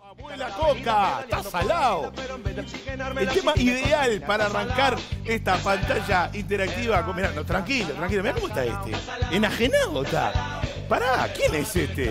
Abuela Coca, está salado. El tema ideal para arrancar esta pantalla interactiva. Mirá, no, tranquilo, mirá cómo está este. Enajenado está. Pará, ¿quién es este?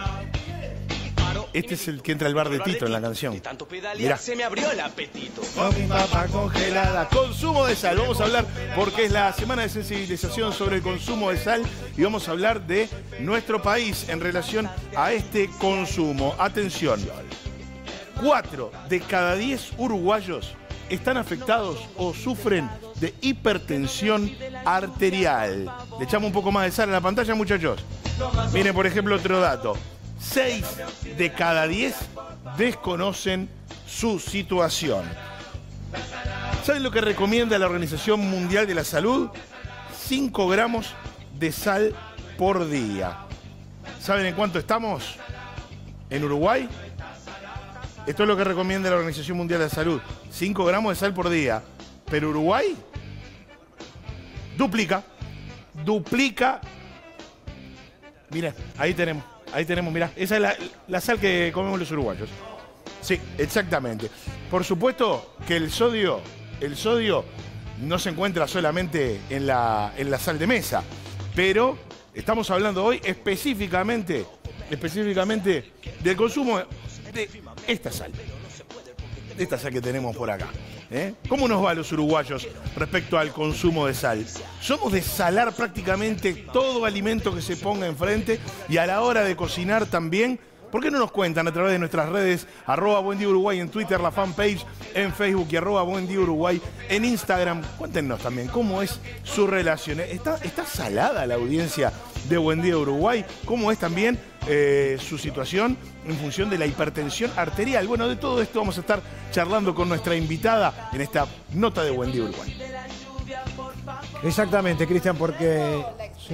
Este es el que entra al bar de Tito en la canción. Mirá. Se me abrió el apetito. Con mi papa congelada. Consumo de sal. Vamos a hablar porque es la semana de sensibilización sobre el consumo de sal y vamos a hablar de nuestro país en relación a este consumo. Atención. 4 de cada 10 uruguayos están afectados o sufren de hipertensión arterial. Le echamos un poco más de sal a la pantalla, muchachos. Miren, por ejemplo, otro dato. 6 de cada 10 desconocen su situación. ¿Saben lo que recomienda la Organización Mundial de la Salud? 5 gramos de sal por día. ¿Saben en cuánto estamos? ¿En Uruguay? Esto es lo que recomienda la Organización Mundial de la Salud. 5 gramos de sal por día. Pero Uruguay duplica. Mira, ahí tenemos, mirá. Esa es la sal que comemos los uruguayos. Sí, exactamente. Por supuesto que el sodio no se encuentra solamente en la sal de mesa. Pero estamos hablando hoy específicamente del consumo de esta sal que tenemos por acá. ¿Cómo nos va a los uruguayos respecto al consumo de sal? Somos de salar prácticamente todo alimento que se ponga enfrente y a la hora de cocinar también. ¿Por qué no nos cuentan a través de nuestras redes, @BuenDiaUruguay en Twitter, la fanpage en Facebook y @BuenDiaUruguay en Instagram? Cuéntenos también cómo es su relación. ¿Está salada la audiencia de Buen Día Uruguay? ¿Cómo es también su situación en función de la hipertensión arterial? Bueno, de todo esto vamos a estar charlando con nuestra invitada en esta nota de Buen Día Uruguay. Exactamente, Cristian, porque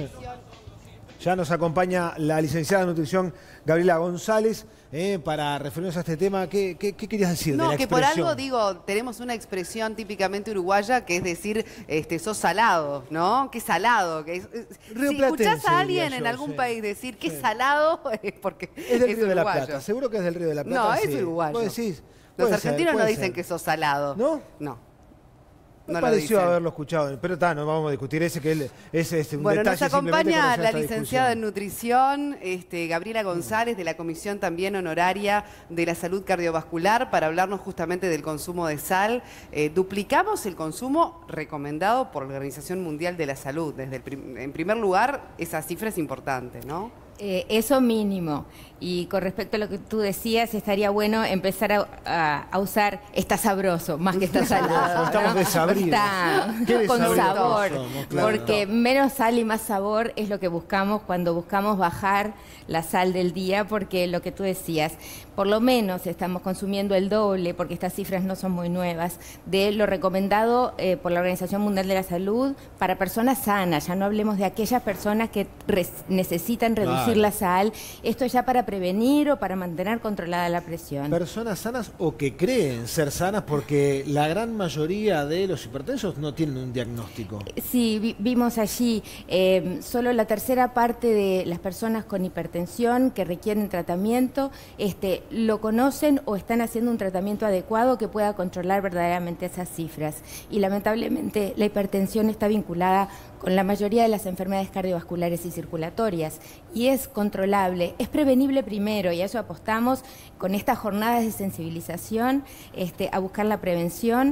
ya nos acompaña la licenciada en nutrición Gabriela González para referirnos a este tema. ¿Qué querías decir de la que expresión? por algo digo, tenemos una expresión típicamente uruguaya que es decir, sos salado, ¿no? Qué salado. Si escuchás a alguien en algún país decir qué salado, es porque es del Río de la uruguayo. Plata. Seguro que es del Río de la Plata. No, es uruguayo. ¿Vos decís? Los argentinos no dicen que sos salado. ¿No? No. Me pareció haberlo escuchado, pero no vamos a discutir ese que es un bueno, detalle. Nos acompaña la licenciada en nutrición Gabriela González, de la Comisión también honoraria de la Salud Cardiovascular, para hablarnos justamente del consumo de sal. Duplicamos el consumo recomendado por la Organización Mundial de la Salud. En primer lugar, esa cifra es importante, ¿no? Eso mínimo. Y con respecto a lo que tú decías, estaría bueno empezar a usar está sabroso, más que está salado. Estamos desabridos. Está con sabor. Claro. Porque menos sal y más sabor es lo que buscamos cuando buscamos bajar la sal del día, porque lo que tú decías, por lo menos estamos consumiendo el doble, porque estas cifras no son muy nuevas, de lo recomendado por la Organización Mundial de la Salud para personas sanas. Ya no hablemos de aquellas personas que necesitan reducir la sal. Esto es ya para prevenir o para mantener controlada la presión. Personas sanas o que creen ser sanas, porque la gran mayoría de los hipertensos no tienen un diagnóstico. Sí, vimos allí solo la tercera parte de las personas con hipertensión que requieren tratamiento lo conocen o están haciendo un tratamiento adecuado que pueda controlar verdaderamente esas cifras. Y lamentablemente la hipertensión está vinculada con la mayoría de las enfermedades cardiovasculares y circulatorias, y es controlable, es prevenible primero, y a eso apostamos con estas jornadas de sensibilización, a buscar la prevención,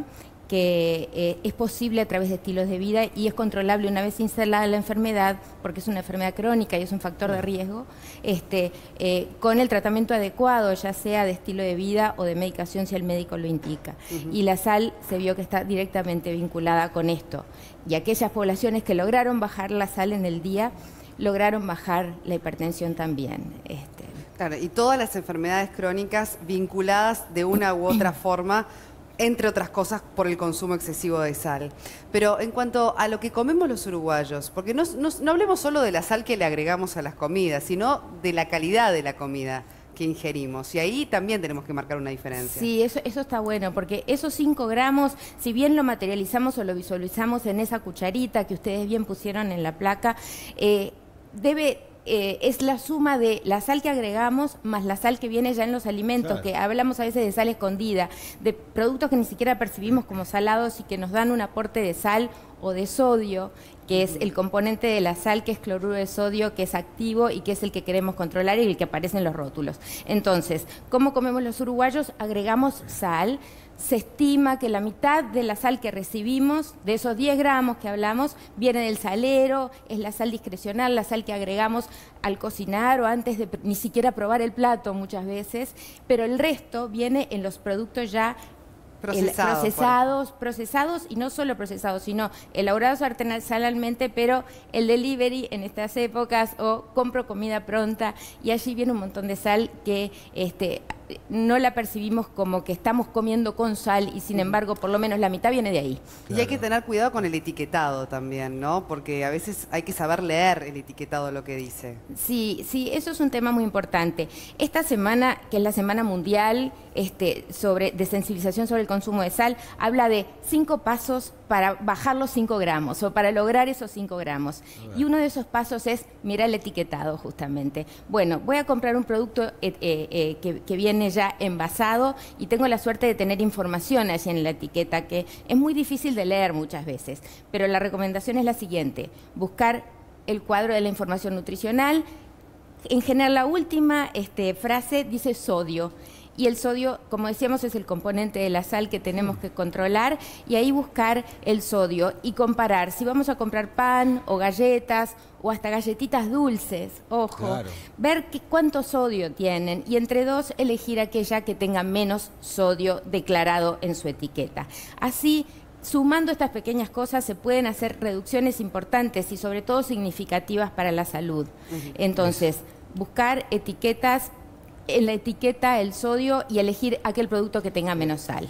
que es posible a través de estilos de vida y es controlable una vez instalada la enfermedad, porque es una enfermedad crónica y es un factor de riesgo, con el tratamiento adecuado, ya sea de estilo de vida o de medicación si el médico lo indica. Y la sal se vio que está directamente vinculada con esto. Y aquellas poblaciones que lograron bajar la sal en el día, lograron bajar la hipertensión también. Claro, y todas las enfermedades crónicas vinculadas de una u otra forma, entre otras cosas, por el consumo excesivo de sal. Pero en cuanto a lo que comemos los uruguayos, porque no hablemos solo de la sal que le agregamos a las comidas, sino de la calidad de la comida que ingerimos. Y ahí también tenemos que marcar una diferencia. Sí, eso está bueno, porque esos 5 gramos, si bien lo materializamos o lo visualizamos en esa cucharita que ustedes bien pusieron en la placa, debe es la suma de la sal que agregamos más la sal que viene ya en los alimentos, Claro. que hablamos a veces de sal escondida, de productos que ni siquiera percibimos como salados y que nos dan un aporte de sal o de sodio, que es el componente de la sal, que es cloruro de sodio, que es activo y que es el que queremos controlar y el que aparece en los rótulos. Entonces, ¿cómo comemos los uruguayos? Agregamos sal. Se estima que la mitad de la sal que recibimos, de esos 10 gramos que hablamos, viene del salero, es la sal discrecional, la sal que agregamos al cocinar o antes de ni siquiera probar el plato muchas veces, pero el resto viene en los productos ya procesados y no solo procesados, sino elaborados artesanalmente, pero el delivery en estas épocas o compro comida pronta y allí viene un montón de sal que no la percibimos como que estamos comiendo con sal y sin embargo por lo menos la mitad viene de ahí. Y hay que tener cuidado con el etiquetado también, ¿no? Porque a veces hay que saber leer el etiquetado, lo que dice. Sí, eso es un tema muy importante. Esta semana, que es la Semana Mundial de sensibilización sobre el consumo de sal, habla de 5 pasos para bajar los 5 gramos o para lograr esos 5 gramos. Y uno de esos pasos es mirar el etiquetado, justamente. Bueno, voy a comprar un producto que viene ya envasado y tengo la suerte de tener información allí en la etiqueta, que es muy difícil de leer muchas veces. Pero la recomendación es la siguiente: buscar el cuadro de la información nutricional. En general, la última frase dice sodio. Y el sodio, como decíamos, es el componente de la sal que tenemos que controlar, y ahí buscar el sodio y comparar. Si vamos a comprar pan o galletas o hasta galletitas dulces, ojo, Claro. ver cuánto sodio tienen y entre dos elegir aquella que tenga menos sodio declarado en su etiqueta. Así, sumando estas pequeñas cosas se pueden hacer reducciones importantes y sobre todo significativas para la salud. Entonces, buscar etiquetas, en la etiqueta el sodio y elegir aquel producto que tenga menos sal.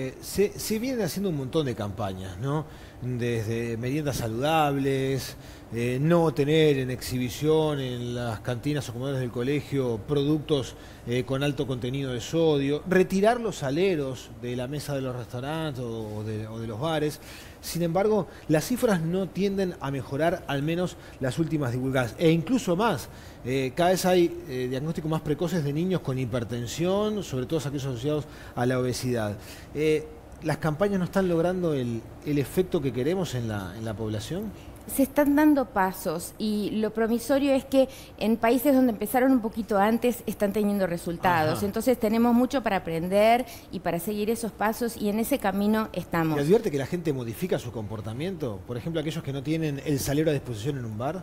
Se vienen haciendo un montón de campañas, ¿no? Desde meriendas saludables, no tener en exhibición en las cantinas o comedores del colegio productos con alto contenido de sodio, retirar los saleros de la mesa de los restaurantes o de los bares. Sin embargo, las cifras no tienden a mejorar, al menos las últimas divulgadas, e incluso más. Cada vez hay diagnósticos más precoces de niños con hipertensión, sobre todo aquellos asociados a la obesidad. ¿Las campañas no están logrando el efecto que queremos en la población? Se están dando pasos y lo promisorio es que en países donde empezaron un poquito antes están teniendo resultados. Ajá. Entonces tenemos mucho para aprender y para seguir esos pasos y en ese camino estamos. ¿Y advierte que la gente modifica su comportamiento? Por ejemplo, aquellos que no tienen el salero a disposición en un bar.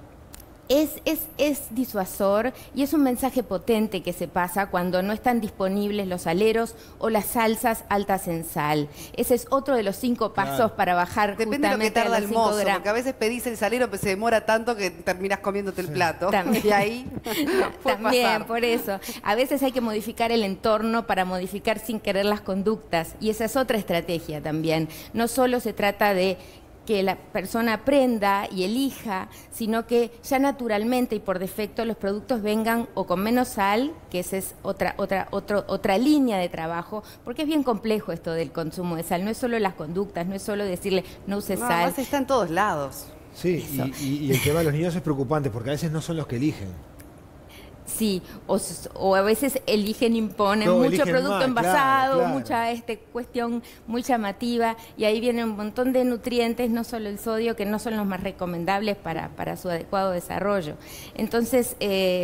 Es disuasor y es un mensaje potente que se pasa cuando no están disponibles los saleros o las salsas altas en sal. Ese es otro de los 5 pasos Claro. para bajar Depende de lo que justamente a tarda los el 5 mozo, gramos. porque a veces pedís el salero, pero se demora tanto que terminás comiéndote el plato. También. Y ahí puede También, pasar. por eso. A veces hay que modificar el entorno para modificar sin querer las conductas. Y esa es otra estrategia también. No solo se trata de que la persona aprenda y elija, sino que ya naturalmente y por defecto los productos vengan o con menos sal, que esa es otra línea de trabajo, porque es bien complejo esto del consumo de sal. No es solo las conductas, no es solo decirle no uses No, sal. además está en todos lados. Sí, y el tema de los niños es preocupante porque a veces no son los que eligen. Sí, o a veces imponen No, mucho eligen producto más, envasado, claro. mucha cuestión muy llamativa, y ahí viene un montón de nutrientes, no solo el sodio, que no son los más recomendables para su adecuado desarrollo. Entonces,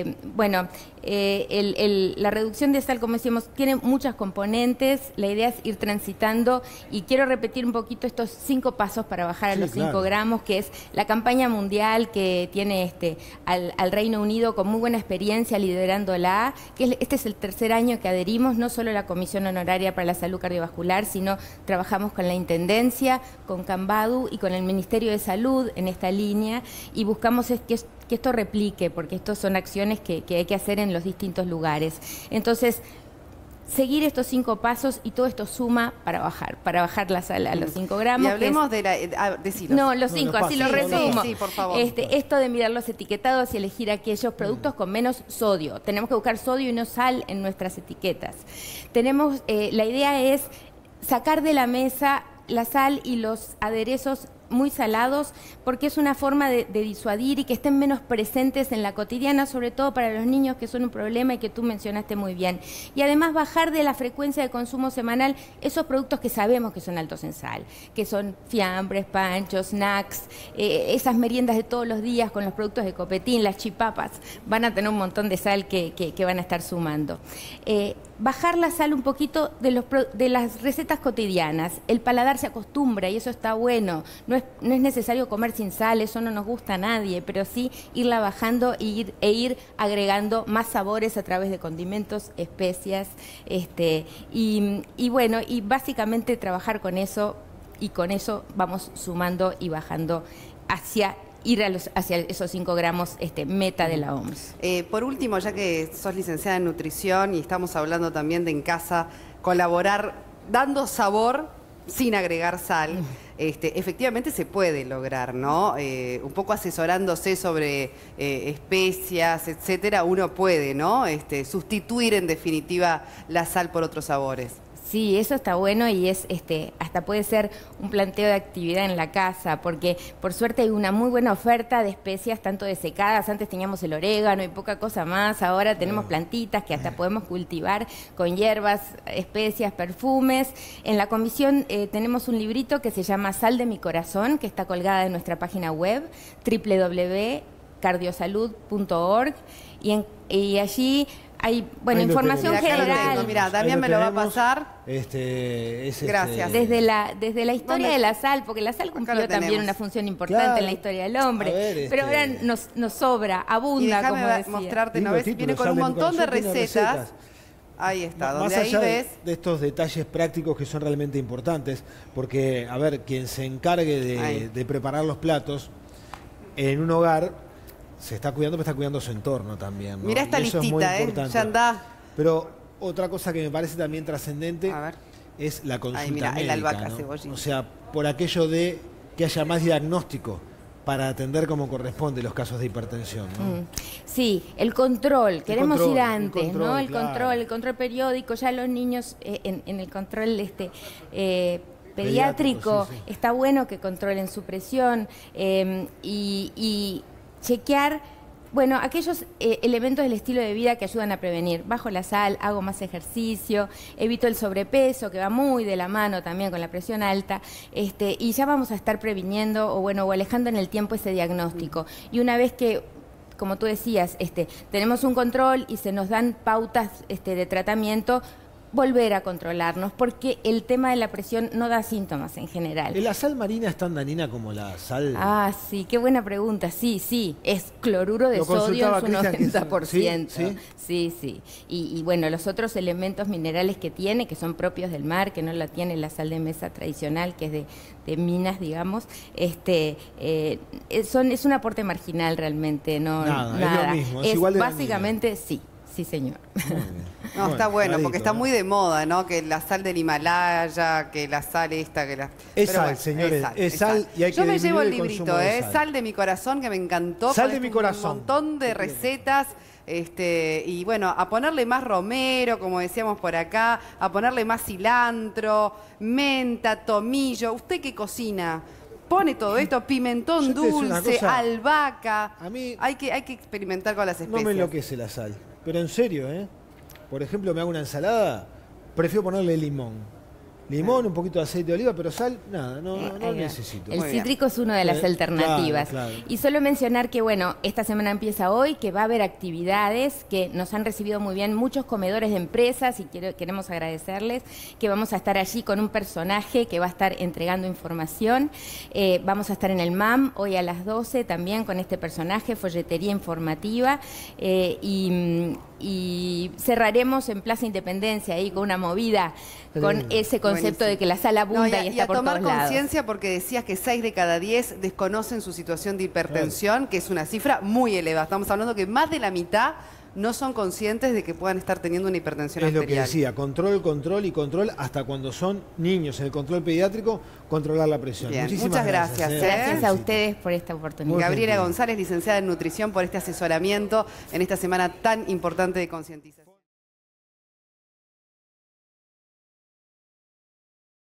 la reducción de sal, como decíamos, tiene muchas componentes. La idea es ir transitando, y quiero repetir un poquito estos 5 pasos para bajar a Sí, los 5 claro. gramos, que es la campaña mundial que tiene al Reino Unido con muy buena experiencia liderándola, que este es el 3er año que adherimos, no solo la Comisión Honoraria para la Salud Cardiovascular, sino trabajamos con la Intendencia, con Cambadu y con el Ministerio de Salud en esta línea, y buscamos que esto replique, porque estos son acciones que hay que hacer en los distintos lugares. Entonces, seguir estos 5 pasos, y todo esto suma para bajar la sal a los 5 gramos. Y hablemos de decilos. No, los 5, así lo pasos. resumo. Sí, por favor. Esto de mirar los etiquetados y elegir aquellos productos con menos sodio. Tenemos que buscar sodio y no sal en nuestras etiquetas. La idea es sacar de la mesa la sal y los aderezos muy salados, porque es una forma de disuadir y que estén menos presentes en la cotidiana, sobre todo para los niños, que son un problema y que tú mencionaste muy bien. Y además bajar de la frecuencia de consumo semanal esos productos que sabemos que son altos en sal, que son fiambres, panchos, snacks, esas meriendas de todos los días con los productos de Copetín, las chipapas, van a tener un montón de sal que van a estar sumando. Bajar la sal un poquito de las recetas cotidianas. El paladar se acostumbra y eso está bueno. No es necesario comer sin sal, eso no nos gusta a nadie, pero sí irla bajando e ir agregando más sabores a través de condimentos, especias, y bueno, y básicamente trabajar con eso, y con eso vamos sumando y bajando hacia esos 5 gramos meta de la OMS. Por último, ya que sos licenciada en nutrición y estamos hablando también de en casa colaborar dando sabor sin agregar sal, efectivamente se puede lograr, ¿no? Un poco asesorándose sobre especias, etcétera, uno puede, ¿no? Sustituir en definitiva la sal por otros sabores. Sí, eso está bueno y es hasta puede ser un planteo de actividad en la casa, porque por suerte hay una muy buena oferta de especias, tanto desecadas. Antes teníamos el orégano y poca cosa más, ahora tenemos plantitas que hasta podemos cultivar con hierbas, especias, perfumes. En la comisión tenemos un librito que se llama Sal de mi corazón, que está colgada en nuestra página web, www.cardiosalud.org, y allí hay, bueno, información general. Mira, Damián me lo va a pasar. Gracias. Desde la historia de la sal, porque la sal cumplió también una función importante en la historia del hombre. Pero ahora nos sobra, abunda, como decía. Déjame mostrarte, ¿no ves? Viene con un montón de recetas. Ahí está, donde ahí ves. De estos detalles prácticos que son realmente importantes, porque, a ver, quien se encargue de preparar los platos en un hogar se está cuidando, pero está cuidando su entorno también, ¿no? Mira esta listita, ya anda. Pero otra cosa que me parece también trascendente es la consulta médica, el albahaca, ¿no? cebollín. O sea, por aquello de que haya más diagnóstico para atender como corresponde los casos de hipertensión, ¿no? Sí, el control, queremos ir antes, ¿no? El claro. control periódico, ya los niños en el control pediátrico, sí. Está bueno que controlen su presión y chequear, bueno, aquellos elementos del estilo de vida que ayudan a prevenir. Bajo la sal, hago más ejercicio, evito el sobrepeso, que va muy de la mano también con la presión alta, y ya vamos a estar previniendo o alejando en el tiempo ese diagnóstico. Y una vez que, como tú decías, tenemos un control y se nos dan pautas de tratamiento, volver a controlarnos, porque el tema de la presión no da síntomas en general. ¿La sal marina es tan dañina como la sal? Ah, sí, qué buena pregunta. Sí, es cloruro de sodio en su 90%. Sí. Y bueno, los otros elementos minerales que tiene, que son propios del mar, que no la tiene la sal de mesa tradicional, que es de minas, digamos, es un aporte marginal realmente, nada. Es lo mismo, es igual de básicamente dañino. Sí, señor. No, está bueno, clarito, porque está muy de moda, ¿no? Que la sal del Himalaya, que la sal esta, que la... Es sal, señores, es sal y hay que Yo me llevo el disminuir librito, consumo de Sal de mi corazón, que me encantó. Sal de mi corazón. Un montón de recetas. Y bueno, a ponerle más romero, como decíamos por acá, a ponerle más cilantro, menta, tomillo. ¿Usted qué cocina? Pone todo esto, pimentón dulce, albahaca. A mí hay que experimentar con las especies. no me enloquece la sal, pero en serio, Por ejemplo, me hago una ensalada, prefiero ponerle limón. Limón, un poquito de aceite de oliva, pero sal, nada, no necesito. El cítrico es una de las alternativas. Claro. Y solo mencionar que, bueno, esta semana empieza hoy, que va a haber actividades que nos han recibido muy bien muchos comedores de empresas y queremos agradecerles, que vamos a estar allí con un personaje que va a estar entregando información. Vamos a estar en el MAM hoy a las 12 también con este personaje, folletería informativa, y cerraremos en Plaza Independencia ahí con una movida, con ese concepto de que la sal abunda y está por todos lados. Y a tomar conciencia, porque decías que 6 de cada 10 desconocen su situación de hipertensión, que es una cifra muy elevada. Estamos hablando que más de la mitad no son conscientes de que puedan estar teniendo una hipertensión arterial. Es lo que decía, control hasta cuando son niños. En el control pediátrico, controlar la presión. Bien, Muchísimas gracias. Gracias a ustedes por esta oportunidad. Gabriela González, licenciada en nutrición, por este asesoramiento en esta semana tan importante de concientización.